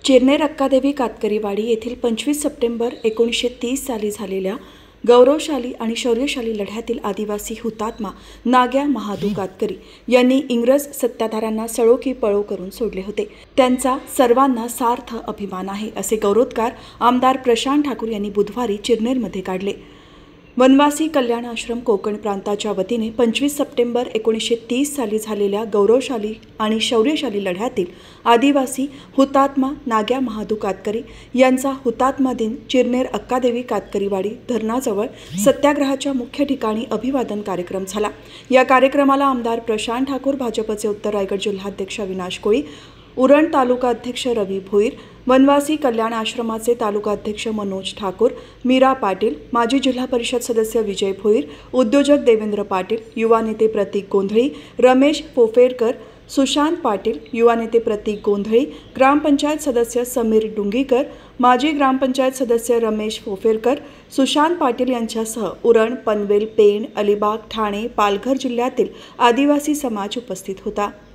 चिरनेर अक्कादेवी कातकरीवाडी येथील 25 सप्टेंबर 1930 साली झालेल्या गौरवशाली आणि शौर्यशाली लढ्यातील आदिवासी हुतात्मा नाग्या महादू कातकरी यांनी इंग्रज सत्ताधाऱ्यांना सळो की पळो करून सोडले होते। त्यांचा सर्वांना सार्थ अभिमान आहे, असे गौरवोद्गार आमदार प्रशांत ठाकूर यांनी बुधवारी चिरनेरमध्ये काढले। वनवासी कल्याण आश्रम कोकण प्रांताच्या वतीने 25 सप्टेंबर 1930 साली झालेल्या गौरवशाली आणि शौर्यशाली लढ्यातील आदिवासी हुतात्मा नाग्या महादू कातकरी यांचा हुतात्मा दिन चिरनेर अक्कादेवी कातकरीवाडी धरणाजवळ सत्याग्रहाच्या मुख्य ठिकाणी अभिवादन कार्यक्रम झाला। या कार्यक्रमाला आमदार प्रशांत ठाकूर, भाजपचे उत्तर रायगड जिल्हाध्यक्ष अविनाश कोळी, उरण तालुका अध्यक्ष रवी भोईर, वनवासी कल्याण आश्रमाचे तालुका अध्यक्ष मनोज ठाकूर, मीरा पाटील, माजी जिल्हा परिषद सदस्य विजय भोईर, उद्योजक देवेंद्र पाटील, युवा नेते प्रतीक गोंधळी, रमेश पोफेरकर, सुशांत पाटील, युवा नेते प्रतीक गोंधळी, ग्रामपंचायत सदस्य समीर डुंगीकर, माजी ग्रामपंचायत सदस्य रमेश पोफेरकर, सुशांत पाटील यांच्यासह उरण, पनवेल, पेण, अलिबाग, ठाणे, पालघर जिल्ह्यातील आदिवासी समाज उपस्थित होता।